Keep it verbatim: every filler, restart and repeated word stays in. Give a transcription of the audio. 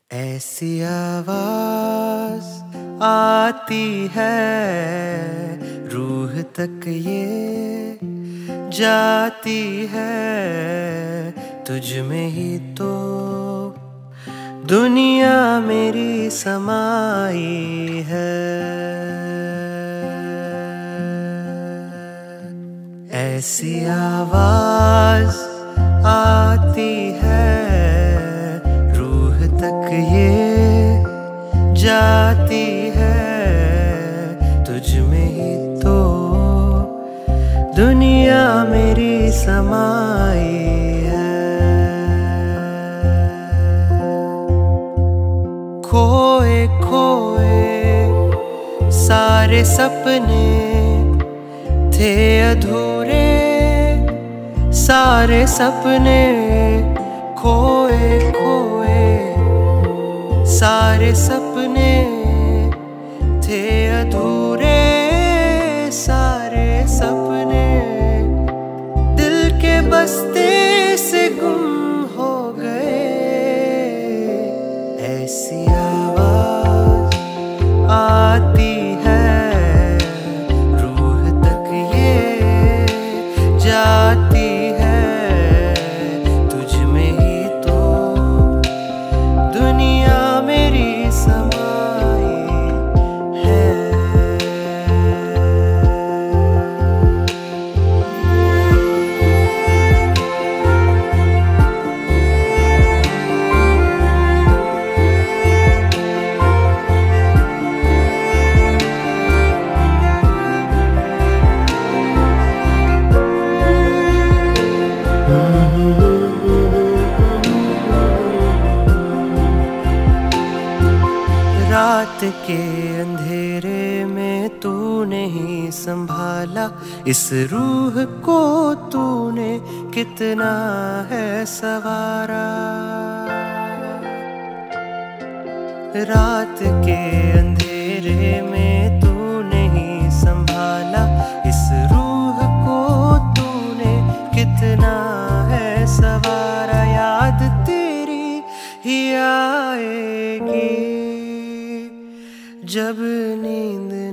ऐसी आवाज आती है रूह तक ये जाती है, तुझ में ही तो दुनिया मेरी समाई है। ऐसी आवाज आती है रूह तक ये जाती है, तुझ में ही तो दुनिया मेरी समाई है। खोए खोए सारे सपने थे अधूरे, सारे सपने खोए खोए, सारे सपने थे अधूरे, सारे सपने दिल के बस्ते से गुम हो गए। ऐसी आवाज आती है रूह तक ये जाती है, तुझ में ही तो दुनिया मेरी समाई है। रात के अंधेरे में तूने ही संभाला इस रूह को, तूने कितना है सवारा। रात के अंधेरे में तूने ही संभाला इस रूह को, तूने कितना है सवारा। याद तेरी ही आएगी जब नींद